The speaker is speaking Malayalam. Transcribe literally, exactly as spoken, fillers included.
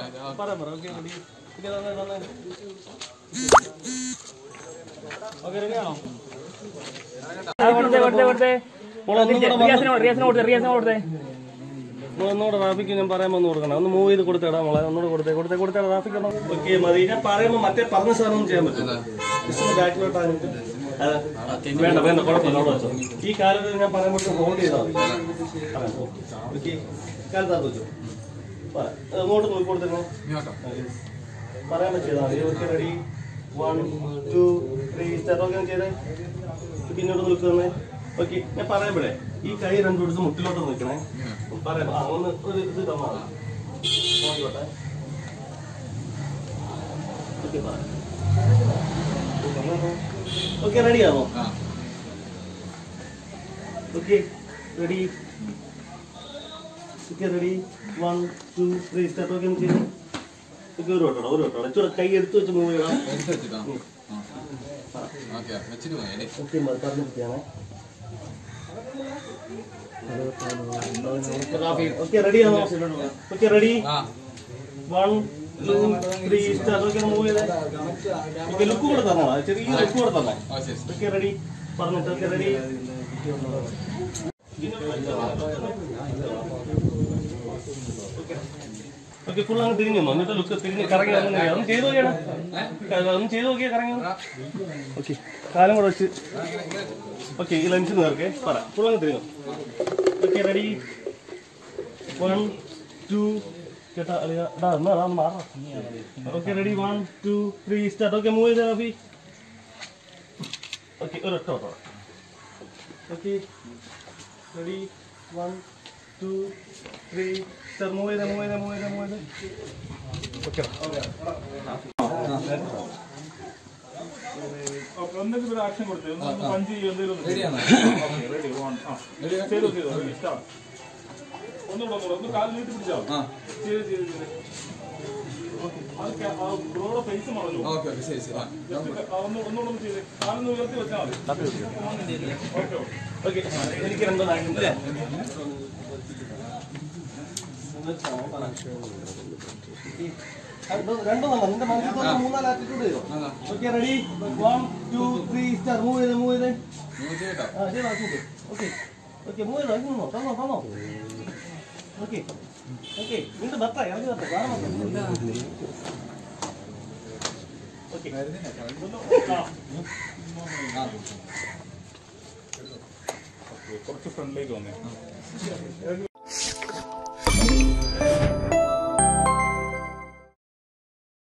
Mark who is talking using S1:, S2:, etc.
S1: പറയാം പറയാം ഓക്കെ റെഡി പിന്നെ തന്നെ തന്നെ ഓക്കെ റെഡിയാണോ കൊടുത്തേ കൊടുത്തേ കൊടുത്തേ ഒന്നുകൂടെ ട്രാഫിക്ക് ഞാൻ പറയുമ്പോൾ ഒന്ന് കൊടുക്കണം ഒന്ന് മൂവ് ചെയ്ത് കൊടുത്തേടാ മോളെ ഒന്നുകൂടെ കൊടുത്തേ കൊടുത്തേ കൊടുത്തേ ട്രാഫിക് ഓക്കെ മതി ഞാൻ പറയുമ്പോൾ മറ്റേ പറഞ്ഞ സാധനം ചെയ്യാൻ പറ്റില്ല ബാക്കിലോട്ടാണ് വേണ്ട വേണ്ട കുഴപ്പമില്ല അവിടെ വെച്ചോ ഈ കാലത്ത് ഞാൻ പറയുമ്പോൾ ഹോൾഡ് ചെയ്താൽ മതി ഓക്കെ കാലത്താത്ത് വെച്ചോ അങ്ങോട്ട് നോക്കി കൊടുത്തേ പറയാൻ ചെയ്താൽ മതി okay ready one two three start okay ചെയ്തേ പിന്നോട്ട് നിൽക്കുന്നേ ഓക്കെ ഞാൻ പറയാൻ ഈ കൈ രണ്ടു ദിവസം മുട്ടിലോട്ട് നിൽക്കണേ പറയാം ആ ഒന്ന് ഒരു ഇത് തന്നാ നോക്കിക്കോട്ടെ ഓക്കെ പറയാം ഓക്കെ റെഡിയാണോ okay ready okay ready one two three start okay ചെയ്ത് ഓക്കെ ഒരു വട്ടോടാ ഒരു വട്ടോടാ ചൂടെ കൈ എടുത്ത് വെച്ച് മൂവ് ചെയ്യണം ഓക്കെ പറഞ്ഞിരിക്കുകയാണേ ഓക്കെ റെഡിയാണോ okay ready one two three start okay move ചെയ്തേ ഓക്കെ ലുക്ക് കൂടെ തന്നോ ചെറിയ ലുക്ക് കൂടെ തന്നോ ഓക്കെ റെഡി പറഞ്ഞിട്ട് ഓക്കെ റെഡി ഓക്കെ ഫുൾ അങ്ങ് തിരിഞ്ഞു എന്നിട്ട് ലുക്ക് തിരിഞ്ഞ് കറങ്ങി ഒന്ന് ചെയ്ത് നോക്കിയാണ് ഒന്ന് ചെയ്ത് നോക്കിയാ കറങ്ങി ഓക്കെ കാലം കൂടെ വെച്ച് ഓക്കെ ഈ ലഞ്ചിന് നേർക്കെ പറ ഫുൾ അങ്ങ് തിരിഞ്ഞു ഓക്കെ റെഡി വൺ ടു ചേട്ടാ അല്ല എന്നാ അതൊന്ന് മാറാം okay ready one two three start okay move ചെയ്താൽ അഭി ഓക്കെ ഒരൊറ്റ auto okay ready one two three start move ചെയ്തേ മൂവ് ചെയ്തേ മൂവ് ചെയ്തേ മൂവ് ചെയ്തേ ഓക്കെ
S2: എന്തെങ്കിലും ആക്ഷൻ കൊടുത്തേ പഞ്ച് എന്തെങ്കിലും റെഡി വൺ ചെയ്തു ചെയ്തു സ്റ്റാർട്ട് ഒന്നുകൂടെ ഒന്നുകൂടെ ഒന്ന് കാല് നീട്ടി പിടിച്ചാൽ ചെയ്ത് ചെയ്ത് ചെയ്ത് ബ്രോയുടെ ഫേസ് മറന്നു ഒന്നുകൂടെ ഒന്ന് ചെയ്തേ കാലൊന്ന് ഉയർത്തി വെച്ചാൽ മതി ഓക്കെ
S1: എനിക്ക് രണ്ടോ രണ്ടോ നിന്റെ മനസ്സിൽ മൂന്നാല് ആറ്റിറ്റ്യൂഡ് ചെയ്തോ okay ready one two three star move ചെയ്തേ മൂവ് ചെയ്തേ ആ ചെയ്തോ ഓക്കെ ഓക്കെ മൂവ് ചെയ്തോ തന്നോ തന്നോ തന്നോ ഓക്കെ ഓക്കെ നിന്റെ ബത്ത ഇറങ്ങി ബത്ത കാണാൻ ഓക്കെ
S2: കുറച്ച് ഫ്രണ്ടിലേക്ക് വന്നേ